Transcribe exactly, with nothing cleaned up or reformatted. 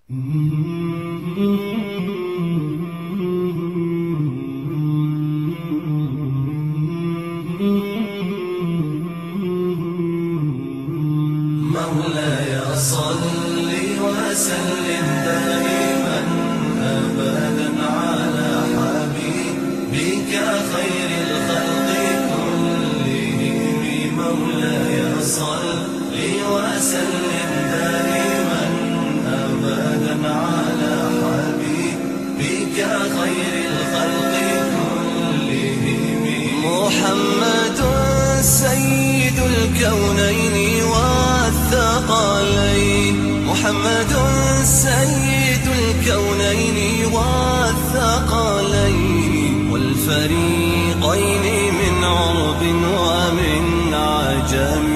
مولاي صل وسلم دائما أبدا على حبيبك خير الخلق كلهم. مولاي صل وسلم دائما أبدا على حبيبك خير الخلق كلهم. محمد سيد الكونين والثقلين، محمد سيد الكونين والثقلين والفريقين من عرب ومن عجم.